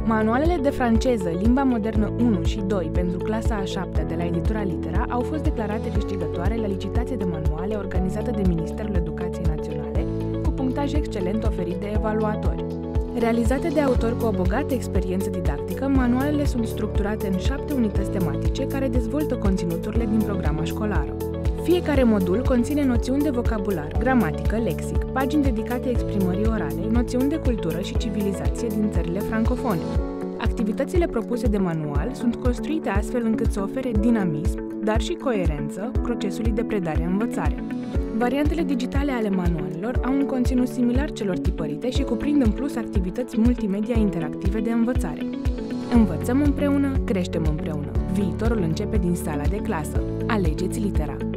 Manualele de franceză, limba modernă 1 și 2 pentru clasa a 7 de la editura Litera au fost declarate câștigătoare la licitație de manuale organizată de Ministerul Educației Naționale, cu punctaj excelent oferit de evaluatori. Realizate de autori cu o bogată experiență didactică, manualele sunt structurate în 7 unități tematice care dezvoltă conținuturile din programa școlară. Fiecare modul conține noțiuni de vocabular, gramatică, lexic, pagini dedicate exprimării orale, noțiuni de cultură și civilizație din țările francofone. Activitățile propuse de manual sunt construite astfel încât să ofere dinamism, dar și coerență procesului de predare-învățare. Variantele digitale ale manualelor au un conținut similar celor tipărite și cuprind în plus activități multimedia interactive de învățare. Învățăm împreună, creștem împreună. Viitorul începe din sala de clasă. Alegeți Litera!